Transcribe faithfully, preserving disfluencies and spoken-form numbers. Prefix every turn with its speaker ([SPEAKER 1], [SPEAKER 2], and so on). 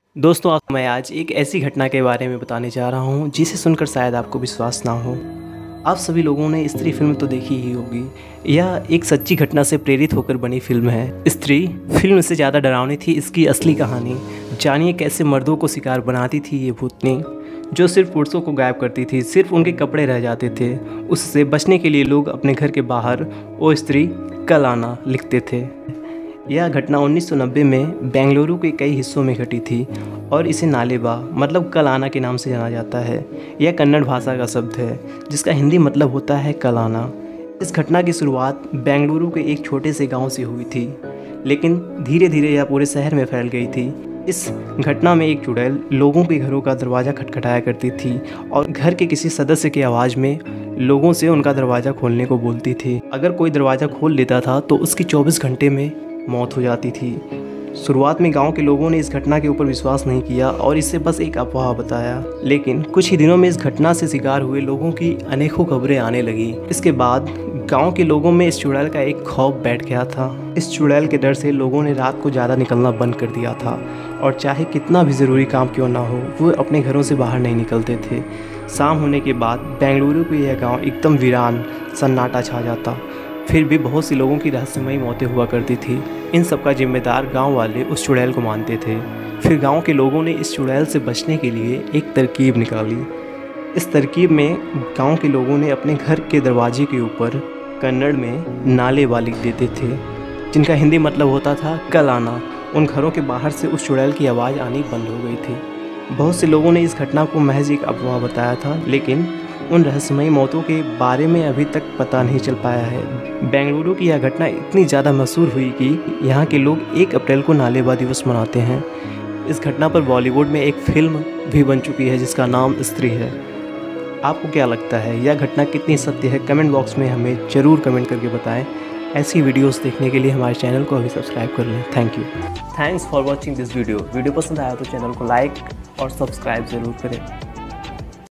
[SPEAKER 1] दोस्तों आप मैं आज एक ऐसी घटना के बारे में बताने जा रहा हूँ जिसे सुनकर शायद आपको विश्वास ना हो। आप सभी लोगों ने स्त्री फिल्म तो देखी ही होगी। यह एक सच्ची घटना से प्रेरित होकर बनी फिल्म है। स्त्री फिल्म से ज़्यादा डरावनी थी इसकी असली कहानी। जानिए कैसे मर्दों को शिकार बनाती थी ये भूतनी, जो सिर्फ पुरुषों को गायब करती थी, सिर्फ उनके कपड़े रह जाते थे। उससे बचने के लिए लोग अपने घर के बाहर ओ स्त्री कल आना लिखते थे। यह घटना उन्नीस सौ नब्बे में बेंगलुरु के कई हिस्सों में घटी थी और इसे नालेबा मतलब कल आना के नाम से जाना जाता है। यह कन्नड़ भाषा का शब्द है जिसका हिंदी मतलब होता है कल आना। इस घटना की शुरुआत बेंगलुरु के एक छोटे से गांव से हुई थी, लेकिन धीरे धीरे यह पूरे शहर में फैल गई थी। इस घटना में एक चुड़ैल लोगों के घरों का दरवाज़ा खटखटाया करती थी और घर के किसी सदस्य की आवाज़ में लोगों से उनका दरवाज़ा खोलने को बोलती थी। अगर कोई दरवाज़ा खोल लेता था तो उसकी चौबीस घंटे में मौत हो जाती थी। शुरुआत में गांव के लोगों ने इस घटना के ऊपर विश्वास नहीं किया और इसे बस एक अफवाह बताया, लेकिन कुछ ही दिनों में इस घटना से शिकार हुए लोगों की अनेकों खबरें आने लगी। इसके बाद गांव के लोगों में इस चुड़ैल का एक खौफ बैठ गया था। इस चुड़ैल के डर से लोगों ने रात को ज़्यादा निकलना बंद कर दिया था और चाहे कितना भी ज़रूरी काम क्यों ना हो वो अपने घरों से बाहर नहीं निकलते थे। शाम होने के बाद बेंगलुरु का यह गाँव एकदम वीरान सन्नाटा छा जाता। फिर भी बहुत सी लोगों की रहस्यमयी मौतें हुआ करती थी। इन सब का जिम्मेदार गांव वाले उस चुड़ैल को मानते थे। फिर गांव के लोगों ने इस चुड़ैल से बचने के लिए एक तरकीब निकाली। इस तरकीब में गांव के लोगों ने अपने घर के दरवाजे के ऊपर कन्नड़ में नालेबा लिख देते थे, जिनका हिंदी मतलब होता था कल आना। उन घरों के बाहर से उस चुड़ैल की आवाज़ आनी बंद हो गई थी। बहुत से लोगों ने इस घटना को महज एक अफवाह बताया था, लेकिन उन रहस्यमयी मौतों के बारे में अभी तक पता नहीं चल पाया है। बेंगलुरु की यह घटना इतनी ज़्यादा मशहूर हुई कि यहाँ के लोग एक अप्रैल को नालेबा दिवस मनाते हैं। इस घटना पर बॉलीवुड में एक फिल्म भी बन चुकी है जिसका नाम स्त्री है। आपको क्या लगता है यह घटना कितनी सत्य है? कमेंट बॉक्स में हमें ज़रूर कमेंट करके बताएं। ऐसी वीडियोस देखने के लिए हमारे चैनल को अभी सब्सक्राइब कर लें। Thank you. Thanks for watching this video. Video पसंद आया तो चैनल को लाइक और सब्सक्राइब ज़रूर करें।